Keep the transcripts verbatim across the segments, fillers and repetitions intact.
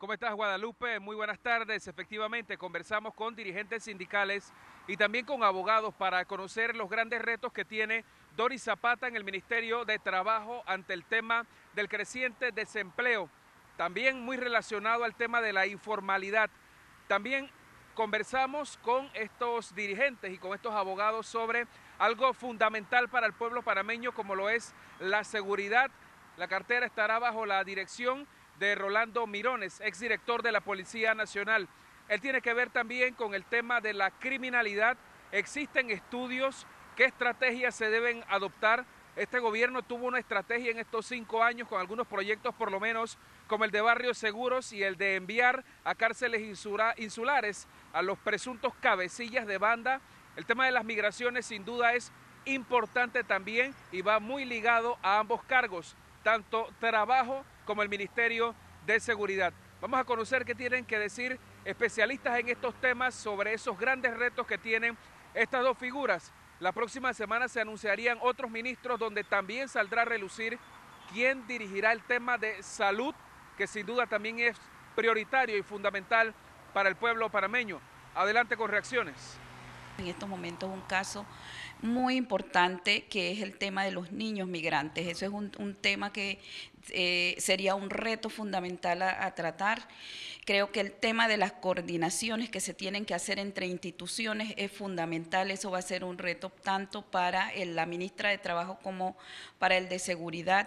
¿Cómo estás, Guadalupe? Muy buenas tardes. Efectivamente, conversamos con dirigentes sindicales y también con abogados para conocer los grandes retos que tiene Doris Zapata en el Ministerio de Trabajo ante el tema del creciente desempleo, también muy relacionado al tema de la informalidad. También conversamos con estos dirigentes y con estos abogados sobre algo fundamental para el pueblo panameño como lo es la seguridad. La cartera estará bajo la dirección de Rolando Mirones, exdirector de la Policía Nacional. Él tiene que ver también con el tema de la criminalidad. Existen estudios, qué estrategias se deben adoptar. Este gobierno tuvo una estrategia en estos cinco años con algunos proyectos por lo menos como el de Barrios Seguros y el de enviar a cárceles insula insulares a los presuntos cabecillas de banda. El tema de las migraciones sin duda es importante también y va muy ligado a ambos cargos, tanto trabajo como el Ministerio de Seguridad. Vamos a conocer qué tienen que decir especialistas en estos temas sobre esos grandes retos que tienen estas dos figuras. La próxima semana se anunciarían otros ministros donde también saldrá a relucir quién dirigirá el tema de salud, que sin duda también es prioritario y fundamental para el pueblo panameño. Adelante con reacciones. En estos momentos un caso muy importante que es el tema de los niños migrantes. Eso es un, un tema que eh, sería un reto fundamental a, a tratar. Creo que el tema de las coordinaciones que se tienen que hacer entre instituciones es fundamental. Eso va a ser un reto tanto para el, la ministra de Trabajo como para el de Seguridad.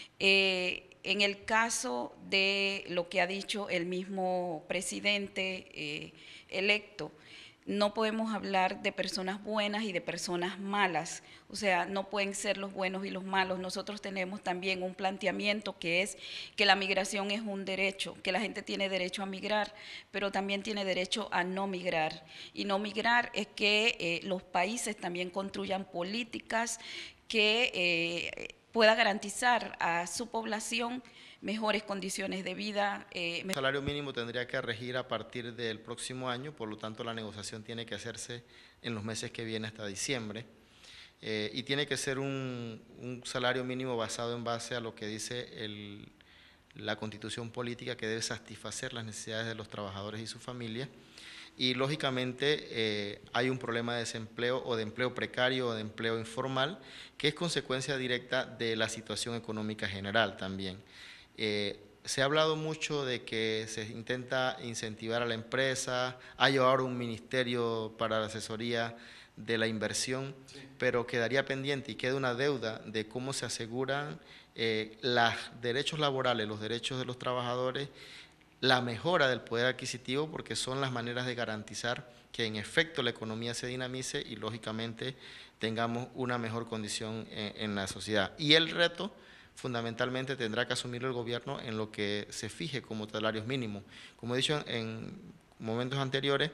Eh, en el caso de lo que ha dicho el mismo presidente eh, electo, no podemos hablar de personas buenas y de personas malas, o sea, no pueden ser los buenos y los malos. Nosotros tenemos también un planteamiento que es que la migración es un derecho, que la gente tiene derecho a migrar, pero también tiene derecho a no migrar. Y no migrar es que eh, los países también construyan políticas que eh, pueda garantizar a su población mejores condiciones de vida. Eh, el salario mínimo tendría que regir a partir del próximo año, por lo tanto la negociación tiene que hacerse en los meses que vienen hasta diciembre, eh, y tiene que ser un, un salario mínimo basado en base a lo que dice el, la Constitución política, que debe satisfacer las necesidades de los trabajadores y sus familias. Y lógicamente eh, hay un problema de desempleo o de empleo precario o de empleo informal, que es consecuencia directa de la situación económica general también. Eh, se ha hablado mucho de que se intenta incentivar a la empresa, hay ahora un ministerio para la asesoría de la inversión, sí, pero quedaría pendiente y queda una deuda de cómo se aseguran eh, los derechos laborales, los derechos de los trabajadores, la mejora del poder adquisitivo, porque son las maneras de garantizar que en efecto la economía se dinamice y lógicamente tengamos una mejor condición en, en la sociedad. Y el reto fundamentalmente tendrá que asumir el gobierno en lo que se fije como salarios mínimos. Como he dicho en momentos anteriores,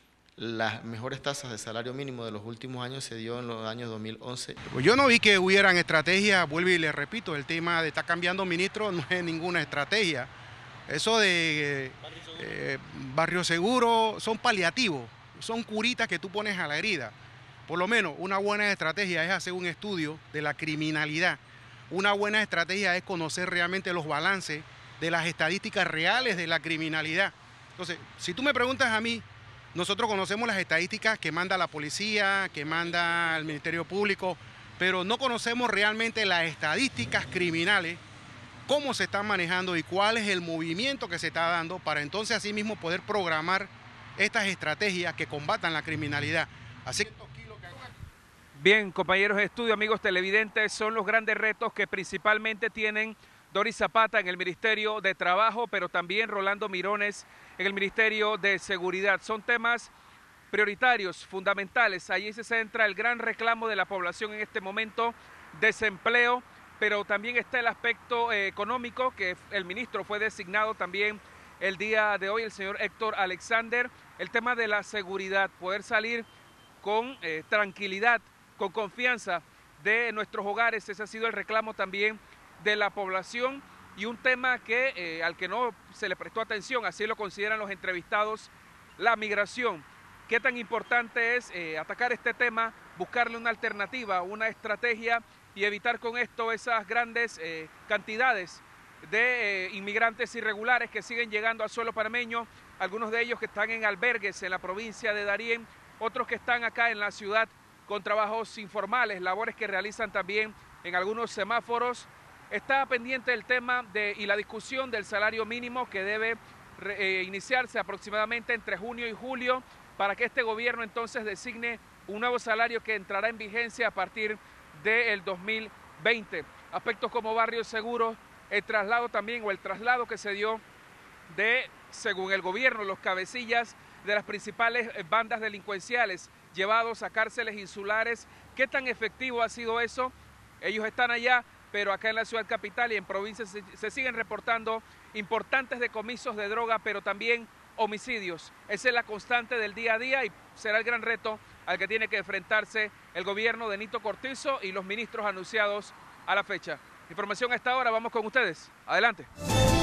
las mejores tasas de salario mínimo de los últimos años se dio en los años dos mil once. Pues yo no vi que hubieran estrategias, vuelvo y le repito, el tema de estar cambiando ministro no es ninguna estrategia. Eso de eh, barrio seguro son paliativos, son curitas que tú pones a la herida. Por lo menos una buena estrategia es hacer un estudio de la criminalidad. Una buena estrategia es conocer realmente los balances de las estadísticas reales de la criminalidad. Entonces, si tú me preguntas a mí, nosotros conocemos las estadísticas que manda la policía, que manda el Ministerio Público, pero no conocemos realmente las estadísticas criminales, cómo se están manejando y cuál es el movimiento que se está dando para entonces así mismo poder programar estas estrategias que combatan la criminalidad. Así que bien, compañeros de estudio, amigos televidentes, son los grandes retos que principalmente tienen Doris Zapata en el Ministerio de Trabajo, pero también Rolando Mirones en el Ministerio de Seguridad. Son temas prioritarios, fundamentales. Allí se centra el gran reclamo de la población en este momento, desempleo, pero también está el aspecto eh, económico, que el ministro fue designado también el día de hoy, el señor Héctor Alexander. El tema de la seguridad, poder salir con eh, tranquilidad, con confianza de nuestros hogares. Ese ha sido el reclamo también de la población y un tema que eh, al que no se le prestó atención, así lo consideran los entrevistados, la migración. ¿Qué tan importante es eh, atacar este tema, buscarle una alternativa, una estrategia y evitar con esto esas grandes eh, cantidades de eh, inmigrantes irregulares que siguen llegando al suelo panameño, algunos de ellos que están en albergues en la provincia de Darién, otros que están acá en la ciudad con trabajos informales, labores que realizan también en algunos semáforos. Está pendiente el tema de, y la discusión del salario mínimo que debe eh, iniciarse aproximadamente entre junio y julio para que este gobierno entonces designe un nuevo salario que entrará en vigencia a partir del dos mil veinte. Aspectos como barrios seguros, el traslado también o el traslado que se dio de, según el gobierno, los cabecillas de las principales bandas delincuenciales llevados a cárceles insulares. ¿Qué tan efectivo ha sido eso? Ellos están allá, pero acá en la ciudad capital y en provincias se, se siguen reportando importantes decomisos de droga, pero también homicidios. Esa es la constante del día a día y será el gran reto al que tiene que enfrentarse el gobierno de Nito Cortizo y los ministros anunciados a la fecha. Información a esta hora, vamos con ustedes. Adelante.